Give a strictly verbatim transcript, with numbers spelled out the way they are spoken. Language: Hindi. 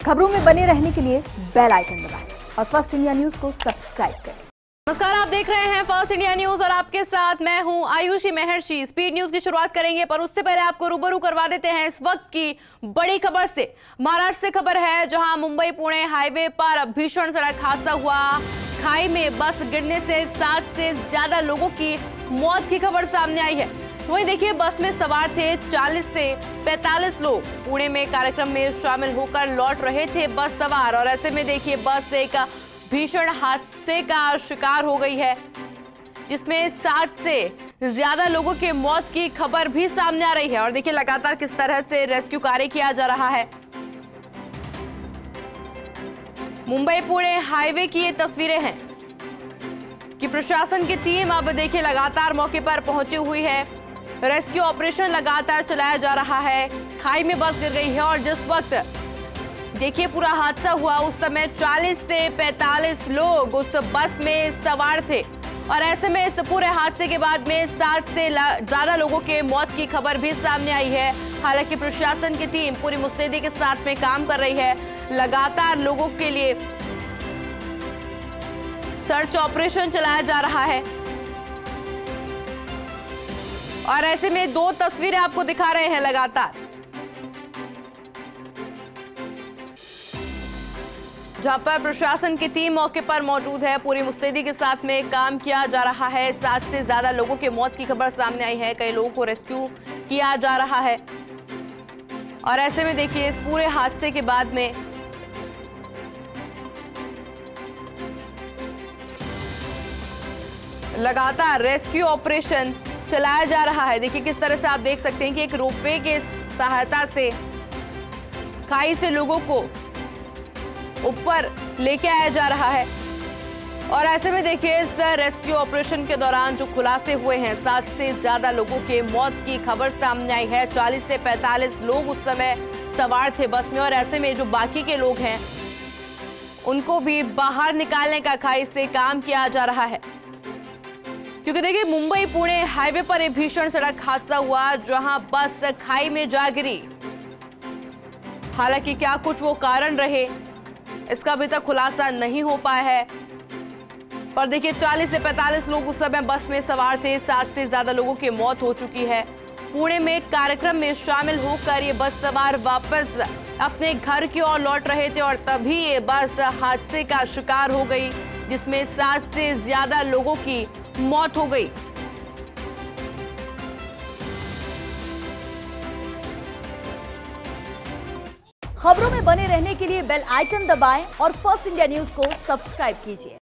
खबरों में बने रहने के लिए बेल आइकन दबाएं और फर्स्ट इंडिया न्यूज को सब्सक्राइब करें। नमस्कार, आप देख रहे हैं फर्स्ट इंडिया न्यूज और आपके साथ मैं हूं आयुषी महर्षि। स्पीड न्यूज की शुरुआत करेंगे, पर उससे पहले आपको रूबरू करवा देते हैं इस वक्त की बड़ी खबर से। महाराष्ट्र से खबर है, जहां मुंबई पुणे हाईवे पर भीषण सड़क हादसा हुआ। खाई में बस गिरने से सात से ज्यादा लोगों की मौत की खबर सामने आई है। वहीं देखिए, बस में सवार थे चालीस से पैंतालीस लोग। पुणे में कार्यक्रम में शामिल होकर लौट रहे थे बस सवार, और ऐसे में देखिए बस एक भीषण हादसे का शिकार हो गई है, जिसमें सात से ज्यादा लोगों की मौत की खबर भी सामने आ रही है। और देखिए लगातार किस तरह से रेस्क्यू कार्य किया जा रहा है। मुंबई पुणे हाईवे की ये तस्वीरें हैं कि प्रशासन की टीम अब देखिए लगातार मौके पर पहुंची हुई है। रेस्क्यू ऑपरेशन लगातार चलाया जा रहा है। खाई में बस गिर गई है और जिस वक्त देखिए पूरा हादसा हुआ, उस समय चालीस से पैंतालीस लोग उस बस में सवार थे। और ऐसे में इस पूरे हादसे के बाद में सात से ज्यादा लोगों के मौत की खबर भी सामने आई है। हालांकि प्रशासन की टीम पूरी मुस्तैदी के साथ में काम कर रही है। लगातार लोगों के लिए सर्च ऑपरेशन चलाया जा रहा है। और ऐसे में दो तस्वीरें आपको दिखा रहे हैं लगातार, जहां पर प्रशासन की टीम मौके पर मौजूद है। पूरी मुस्तैदी के साथ में काम किया जा रहा है। सात से ज्यादा लोगों की मौत की खबर सामने आई है। कई लोगों को रेस्क्यू किया जा रहा है। और ऐसे में देखिए इस पूरे हादसे के बाद में लगातार रेस्क्यू ऑपरेशन चलाया जा रहा है। देखिए किस तरह से आप देख सकते हैं कि एक रोपवे के सहायता से खाई से लोगों को ऊपर लेके आया जा रहा है। और ऐसे में देखिए इस रेस्क्यू ऑपरेशन के दौरान जो खुलासे हुए हैं, सात से ज्यादा लोगों के मौत की खबर सामने आई है। चालीस से पैंतालीस लोग उस समय सवार थे बस में। और ऐसे में जो बाकी के लोग हैं, उनको भी बाहर निकालने का खाई से काम किया जा रहा है। क्योंकि देखिए मुंबई पुणे हाईवे पर एक भीषण सड़क हादसा हुआ, जहां बस खाई में जा गिरी। हालांकि क्या कुछ वो कारण रहे, इसका अभी तक खुलासा नहीं हो पाया है। पर देखिए चालीस से पैंतालीस लोग उस समय बस में सवार थे। सात से ज्यादा लोगों की मौत हो चुकी है। पुणे में कार्यक्रम में शामिल होकर ये बस सवार वापस अपने घर की ओर लौट रहे थे, और तभी ये बस हादसे का शिकार हो गई, जिसमें सात से ज्यादा लोगों की मौत हो गई। खबरों में बने रहने के लिए बेल आइकन दबाएं और फर्स्ट इंडिया न्यूज को सब्सक्राइब कीजिए।